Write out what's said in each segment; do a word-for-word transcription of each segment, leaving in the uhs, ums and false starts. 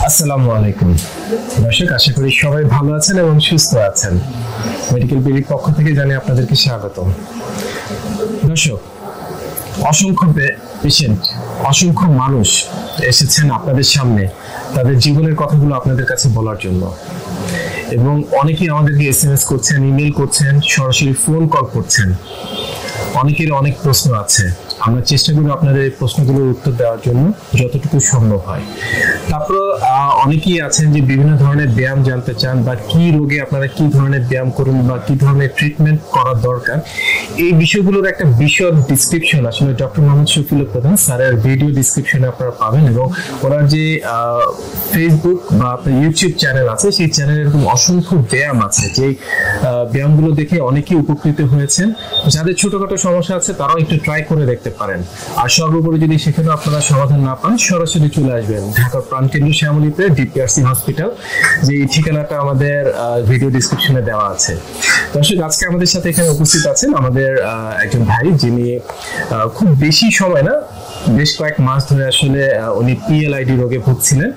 আসসালামু আলাইকুম দর্শক, আশা করি সবাই ভালো আছেন এবং সুস্থ আছেন। মেডিকেল বিডির পক্ষ থেকে জানাই আপনাদেরকে স্বাগতম। দর্শক, অসংখ্য পেশেন্ট, অসংখ্য মানুষ এসেছেন আপনাদের সামনে তাদের জীবনের কথাগুলো আপনাদের কাছে বলার জন্য, এবং অনেকেই আমাদেরকে এস এম এস করছেন, ইমেল করছেন, সরাসরি ফোন কল করছেন। অনেকের অনেক প্রশ্ন আছে, আমরা চেষ্টা করি আপনাদের এই প্রশ্নগুলোর উত্তর দেওয়ার জন্য যতটুকু সম্ভব হয়। তারপর অনেকেই আছেন যে বিভিন্ন ধরনের ব্যায়াম জানতে চান, বা কি রোগে আপনারা কি ধরনের ব্যায়াম করুন বা কি ধরনের ট্রিটমেন্ট করা দরকার, এই বিষয়গুলোর একটা বিশদ ডিসক্রিপশন আসলে ডক্টর মোহাম্মদ শফিউল প্রধান স্যারের ভিডিও ডিসক্রিপশনে আপনারা পাবেন। এবং ওনার যে ফেসবুক বা আপনার ইউটিউব চ্যানেল আছে, সেই চ্যানেলে এরকম অসংখ্য ব্যায়াম আছে, যে ব্যায়ামগুলো দেখে অনেকেই উপকৃত হয়েছেন। যাদের ছোটখাটো সমস্যা আছে তারাও একটু ট্রাই করে দেখতে পারেন। আর সর্বোপরি যদি সেখানে আপনারা সমাধান না পান, সরাসরি চলে আসবেন ঢাকার প্রাণকেন্দ্র শ্যামলীতে ডিপিআরসি হসপিটাল, যে ঠিকানাটা আমাদের ভিডিও ডিসক্রিপশনে দেওয়া আছে। দর্শক, আজকে আমাদের সাথে এখানে উপস্থিত আছেন আমাদের একজন ভাই, যিনি খুব বেশি সময় না, বেশ কয়েক মাস ধরে আসলে উনি পিএলআইডি রোগে ভুগছিলেন।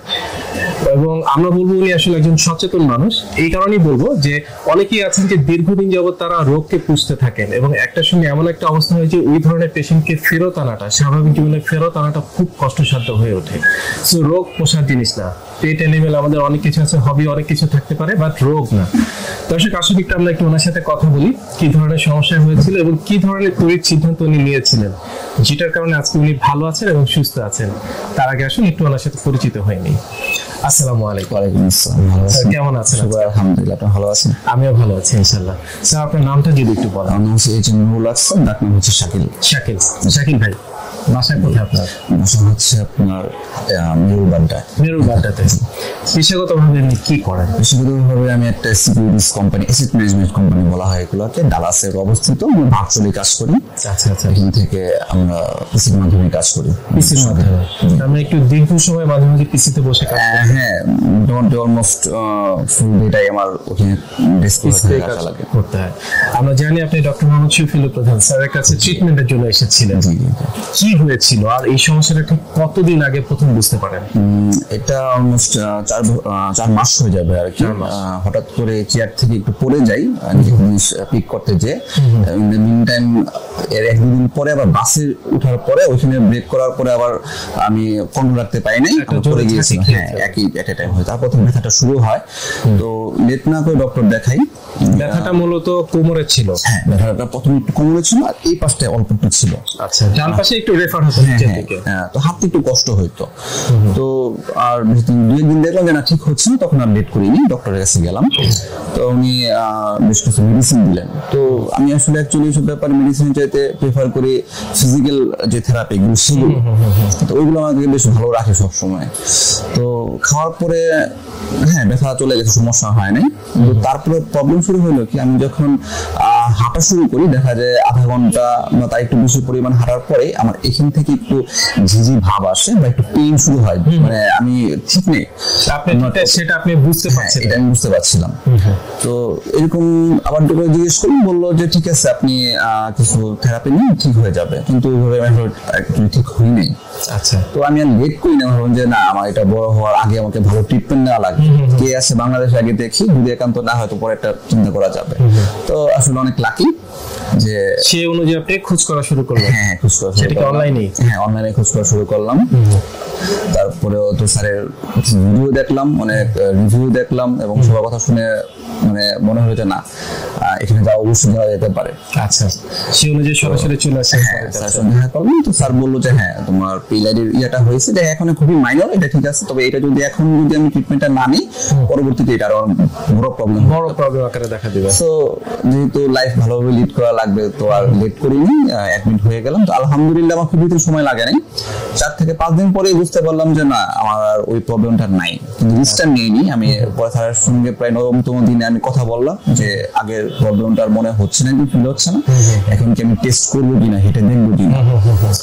এবং আমরা বলবো উনি আসলে একজন সচেতন মানুষ। এই কারণেই বলবো যে অনেকেই আছেন যে দীর্ঘদিন যাবত তারা রোগকে পুষতে থাকেন, এবং একটা সময় এমন একটা অবস্থা হয় যে ওই ধরনের পেশেন্টকে ফেরত আনাটা, স্বাভাবিক জীবনে ফেরত আনাটা খুব কষ্টসাধ্য হয়ে ওঠে। সো রোগ পোষার জিনিস না, পেট এনিমেল, আমাদের অনেক কিছু আছে, হবি অনেক কিছু থাকতে পারে, বাট রোগ না। দর্শক, আসলে একটু আমরা একটু ওনার সাথে কথা বলি, কি ধরনের সমস্যা হয়েছিল এবং কি ধরনের তড়িৎ সিদ্ধান্ত উনি নিয়েছিলেন, যেটার কারণে আজকে উনি ভালো আছেন এবং সুস্থ আছেন। তার আগে আসলে একটু ওনার সাথে পরিচিত হয়নি। আসসালামু আলাইকুম। ওয়ালাইকুম আসসালাম। ভালো আছেন? কেমন আছেন? আলহামদুলিল্লাহ, আপনি ভালো আছেন? আমিও ভালো আছি ইনশাআল্লাহ। স্যার, আপনার নামটা যদি একটু বলেন। আমার নাম হচ্ছে এইচ এম নুরুল হাসান, ডাক নাম হচ্ছে শাকিল। শাকিল শাকিল ভাই, বাসা কোথায় আপনার? বাসা হচ্ছে আপনার মেরুবাড্ডা। মেরুবাড্ডাতে। পেশাগতভাবে আপনি কি করেন? পেশাগতভাবে আমি একটা securities company, asset management company বলা হয় এগুলোকে, ডালাসের অবস্থিত। আমরা ভার্চুয়ালি কাজ করি। আচ্ছা আচ্ছা। এখান থেকে আমরা পিসির মাধ্যমে কাজ করি। পিসির মাধ্যমে? আমরা একটু দীর্ঘ সময় মাঝে মাঝে পিসিতে বসে কাজ করি। হ্যাঁ, মোটামুটি অলমোস্ট ফুল ডেটাই আমার ওখানে ডিসপ্লে কাজ লাগে করতে হয়। আমরা জানি আপনি ডক্টর মোহাম্মদ শফিউল প্রধান স্যারের কাছে ট্রিটমেন্টের জন্য এসেছিলেন। কি হয়েছিল আর এই সমস্যাটা ঠিক কতদিন আগে প্রথম বুঝতে পারেন? এটা অলমোস্ট চার চার মাস হয়ে যাবে আর কি। হঠাৎ করে চেয়ার থেকে একটু পড়ে যাই, জিনিস পিক করতে যে ইন দ্য মিন টাইম এর এক দুদিন পরে আবার বাসে উঠার পরে ওইখানে ব্রেক করার পরে আবার আমি কন্ট্রোল রাখতে পাই নাই, পড়ে গিয়েছি। হ্যাঁ, একই এট এ টাইম হয়েছে। তারপর থেকে ব্যথাটা শুরু হয়, তো লেট না করে ডক্টর দেখাই। ব্যথাটা মূলত কোমরে ছিল? হ্যাঁ, ব্যথাটা প্রথমে একটু কোমরে ছিল, আর এই পাশটায় অল্প একটু ছিল। আচ্ছা, ডান পাশে একটু রেফার হতো নিচের দিকে। হ্যাঁ, তো হাতে একটু কষ্ট হইতো। তো আর দুই দিন দেখলাম যে না, ঠিক হচ্ছে না, তখন আর লেট করিনি, ডক্টরের কাছে গেলাম। তো উনি বেশ কিছু মেডিসিন দিলেন। তো আমি আসলে অ্যাকচুয়ালি এইসব ব্যাপারে মেডিসিন চাইতে প্রেফার করি ফিজিক্যাল যে থেরাপি গুলো, সেগুলো। তো ওইগুলো আমাকে বেশ ভালো রাখে সবসময়। তো খাওয়ার পরে হ্যাঁ ব্যথা চলে গেছে, সমস্যা হয় নাই। কিন্তু তারপরে প্রবলেম শুরু হলো কি, আমি যখন হাঁটা শুরু করি, দেখা যায় আধা ঘন্টা বা তার একটু বেশি পরিমাণ হাঁটার পরে আমার এখান থেকে একটু ঝিঝি ভাব আসে বা একটু পেইন শুরু হয়, মানে আমি ঠিক নেই। সেটা আপনি বুঝতে পারছেন? এটা আমি বুঝতে পারছিলাম। তো এরকম আবার ডক্টর জিজ্ঞেস করি, বললো যে ঠিক আছে, আপনি কিছু থেরাপি নিন, ঠিক হয়ে যাবে। কিন্তু ওইভাবে ঠিক হয়নি। আচ্ছা। তো আমি আর লেট করি না, ভাবলাম যে না, আমার এটা বড় হওয়ার আগে আমাকে ভালো ট্রিটমেন্ট নেওয়া লাগবে। কে আছে বাংলাদেশে আগে দেখি, যদি একান্ত না হয়তো পরে একটা চিন্তা করা যাবে। তো আসলে অনেক লাকি যে সেই অনুযায়ী আপনি খোঁজ করা শুরু করলেন। হ্যাঁ, খোঁজ করা শুরু করলাম অনলাইনে। হ্যাঁ, অনলাইনে খোঁজ করা শুরু করলাম। তারপরেও তো স্যারের ভিডিও দেখলাম, অনেক রিভিউ দেখলাম, এবং সবার কথা শুনে মানে মনে হলো যে না, এখানে যাওয়া অবশ্যই যাওয়া যেতে পারে। আচ্ছা, সেই অনুযায়ী সরাসরি চলে আসে। হ্যাঁ, স্যার সঙ্গে দেখা করলাম। তো স্যার বললো যে হ্যাঁ, তোমার পিএলআইডির ইয়েটা হয়েছে, যে এখন খুবই মাইনর, এটা ঠিক আছে, তবে এটা যদি এখন যদি আমি ট্রিটমেন্টটা না নিই, পরবর্তীতে এটা আরো বড় প্রবলেম বড় প্রবলেম আকারে দেখা দিবে। তো যেহেতু লাইফ ভালোভাবে লিড করা লাগবে, তো আর লেট করিনি, অ্যাডমিট হয়ে গেলাম। তো আলহামদুলিল্লাহ আমার খুব বেশি সময় লাগে নাই, চার থেকে পাঁচ দিন পরে বুঝতে পারলাম যে না, আমার আর ওই প্রবলেমটা নাই। কিন্তু রিস্কটা নিইনি আমি। পরে স্যারের সঙ্গে প্রায় নবমতম দিনে আমি কথা বললাম যে আগের প্রবলেমটা আর মনে হচ্ছে না, ফিল হচ্ছে না, এখন কি আমি টেস্ট করবো কিনা, হেঁটে দেখবো কিনা।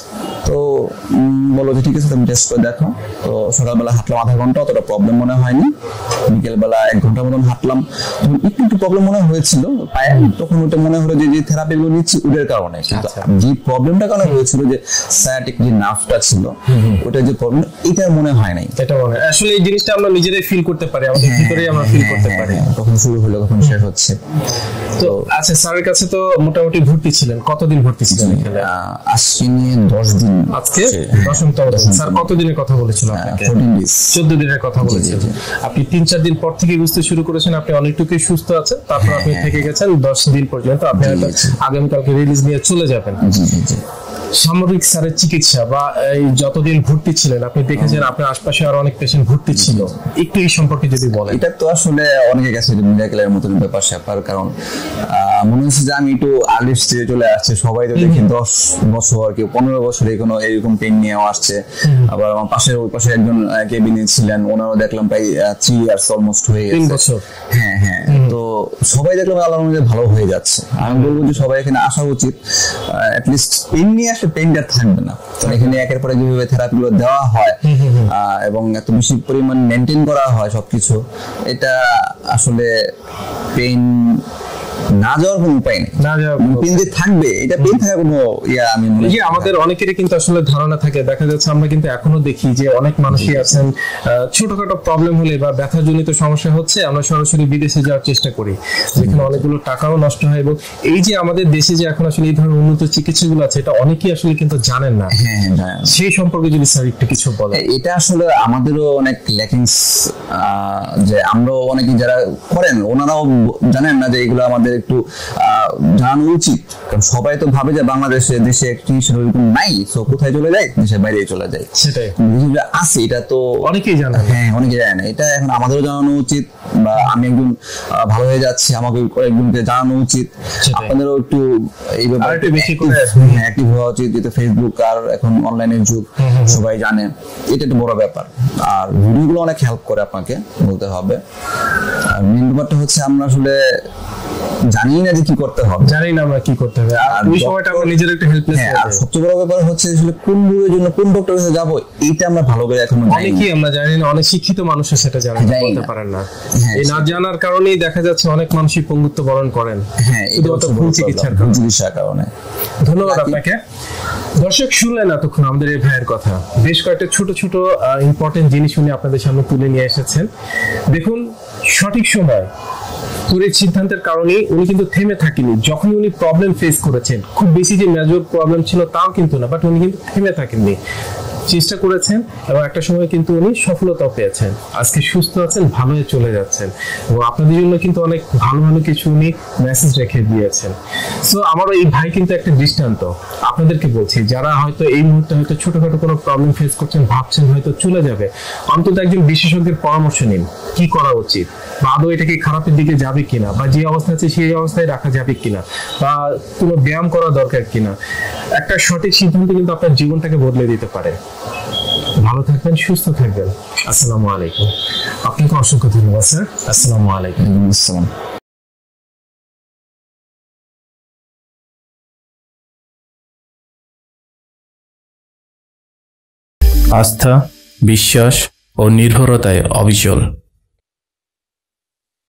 তো বললো যে ঠিক আছে তুমি টেস্ট করে দেখো। তো সকালবেলা হাঁটলাম আধা ঘন্টা, অতটা প্রবলেম মনে হয়নি। বিকেলবেলা এক ঘন্টার মতন হাঁটলাম, তখন একটু একটু প্রবলেম মনে হয়েছিল পায়ে। তখন ওটা মনে হলো যে যে থেরাপিগুলো নিচ্ছি ওদের কারণে, কিন্তু যে প্রবলেমটা কারণে হয়েছিল যে সায়াটিক যে নার্ভটা ছিল ওটা যে প্রবলেম, এটা মনে হয় নাই। এটা মনে আসলে এই জিনিসটা আমরা নিজেরাই ফিল করতে পারি, আমাদের ভিতরেই আমরা ফিল করতে পারি কখন শুরু হলো কখন শেষ হচ্ছে। তো আচ্ছা, স্যারের কাছে তো মোটামুটি ভর্তি ছিলেন, কতদিন ভর্তি ছিলেন এখানে? আজকে নিয়ে দশ দিন, আজকে দশম তম। স্যার কতদিনের কথা বলেছিল আপনাকে? চোদ্দ দিনের কথা বলেছিল। আপনি তিন চার দিন পর থেকে বুঝতে শুরু করেছেন আপনি অনেকটুকুই সুস্থ আছেন, তারপর আপনি থেকে গেছেন দশ দিন পর্যন্ত। আপনি আগামীকালকে রিলিজ নিয়ে চলে যাবেন। সামরিক স্যারের চিকিৎসা বা এই যতদিন ভর্তি ছিলেন আপনি দেখেছেন আপনার আশপাশে আর অনেক পেশেন্ট ভর্তি ছিল, একটু এই সম্পর্কে যদি বলেন। এটা তো আসলে অনেকের কাছে মিরাকেলের মতন ব্যাপার স্যাপার, কারণ মনে হচ্ছে যে আমি একটু আর্লি স্টেজে চলে আসছে। সবাই তো দেখি দশ বছর কেউ পনেরো বছরে কোনো এরকম পেন নিয়েও আসছে। আবার আমার পাশের ওই পাশে একজন কেবিনে ছিলেন, ওনারও দেখলাম প্রায় থ্রি ইয়ার্স অলমোস্ট হয়ে গেছে। হ্যাঁ হ্যাঁ, তো সবাই দেখলাম আল্লাহর রহমতে ভালো হয়ে যাচ্ছে। আমি বলবো যে সবাই এখানে আসা উচিত, অ্যাটলিস্ট পেন নিয়ে আসলে পেনটা থাকবে না। এখানে একের পরে যেভাবে থেরাপিগুলো দেওয়া হয় এবং এত বেশি পরিমাণ মেনটেন করা হয় সবকিছু, এটা আসলে পেন না যাওয়ার কোনো উপায় নেই। না যাওয়ার পেন যে থাকবে, এটা পেন থাকার কোনো ইয়া আমি মনে করি। আমাদের অনেকেরই কিন্তু আসলে ধারণা থাকে, দেখা যাচ্ছে আমরা কিন্তু এখনো দেখি যে অনেক মানুষই আছেন ছোটখাটো প্রবলেম হলে বা ব্যথাজনিত সমস্যা হচ্ছে আমরা সরাসরি বিদেশে যাওয়ার চেষ্টা করি, যেখানে অনেকগুলো টাকাও নষ্ট হয়। এবং এই যে আমাদের দেশে যে এখন আসলে এই ধরনের উন্নত চিকিৎসাগুলো আছে, এটা অনেকেই আসলে কিন্তু জানেন না। হ্যাঁ, সেই সম্পর্কে যদি স্যার একটু কিছু বলেন। এটা আসলে আমাদেরও অনেক ল্যাকিংস, যে আমরাও অনেকে যারা করেন ওনারাও জানেন না যে এগুলো আমাদের একটু জানানো উচিত। কারণ সবাই তো ভাবে যে বাংলাদেশে দেশে একটি সেরকম নাই, তো কোথায় চলে যায়, দেশের বাইরে চলে যায়। সেটাই আছে, এটা তো অনেকেই জানে। হ্যাঁ, অনেকে জানে না। এটা এখন আমাদেরও জানানো উচিত, বা আমি একজন ভালো হয়ে যাচ্ছি আমাকে কয়েকজনকে জানানো উচিত। আপনাদেরও একটু এই ব্যাপারে বেশি করে অ্যাক্টিভ হওয়া উচিত, যেহেতু ফেসবুক আর এখন অনলাইনের যুগ, সবাই জানে। এটা একটা বড় ব্যাপার। আর ভিডিওগুলো অনেক হেল্প করে আপনাকে বলতে হবে। আর মেন ব্যাপারটা হচ্ছে আমরা আসলে জানি না যে কি করতে হবে, জানি না আমরা কি করতে হবে, আর ওই সময়টা আমরা নিজের একটা হেল্পলেস। হ্যাঁ, আর সবচেয়ে বড় ব্যাপার হচ্ছে আসলে কোন রোগের জন্য কোন ডক্টরের কাছে যাব, এইটা আমরা ভালো করে এখনো জানি না। অনেকেই আমরা জানি না, অনেক শিক্ষিত মানুষও সেটা জানে না, বলতে পারেন না। এই না জানার কারণেই দেখা যাচ্ছে অনেক মানুষই পঙ্গুত্ব বরণ করেন। হ্যাঁ, এটা তো ভুল চিকিৎসার চিকিৎসার কারণে। ধন্যবাদ আপনাকে। দর্শক, শুনলেন এতক্ষণ আমাদের এই ভাইয়ের কথা। বেশ কয়েকটা ছোট ছোট ইম্পর্টেন্ট জিনিস উনি আপনাদের সামনে তুলে নিয়ে এসেছেন। দেখুন, সঠিক সময় তড়িৎ সিদ্ধান্তের কারণে উনি কিন্তু থেমে থাকেনি। যখন উনি প্রবলেম ফেস করেছেন, খুব বেশি যে মেজর প্রবলেম ছিল তাও কিন্তু না, বাট উনি কিন্তু থেমে থাকেননি, চেষ্টা করেছেন এবং একটা সময় কিন্তু উনি সফলতা পেয়েছেন। আজকে সুস্থ আছেন, ভালো হয়ে চলে যাচ্ছেন এবং আপনাদের জন্য কিন্তু অনেক ভালো ভালো কিছু উনি মেসেজ রেখে দিয়েছেন। সো আমারও এই ভাই কিন্তু একটা দৃষ্টান্ত আপনাদেরকে বলছি, যারা হয়তো এই মুহূর্তে হয়তো ছোটখাটো কোনো প্রবলেম ফেস করছেন, ভাবছেন হয়তো চলে যাবে, অন্তত একজন বিশেষজ্ঞের পরামর্শ নিন কি করা উচিত, বা আদৌ এটা কি খারাপের দিকে যাবে কিনা, বা যে অবস্থা আছে সেই অবস্থায় রাখা যাবে কিনা, বা কোনো ব্যায়াম করা দরকার কিনা। একটা সঠিক সিদ্ধান্ত কিন্তু আপনার জীবনটাকে বদলে দিতে পারে। ভালো থাকবেন, সুস্থ থাকবেন। আসসালামু আলাইকুম। আপনাকে অসংখ্য ধন্যবাদ স্যার। আসসালামু আলাইকুম। আসসালাম। আস্থা, বিশ্বাস ও নির্ভরতায় অবিচল।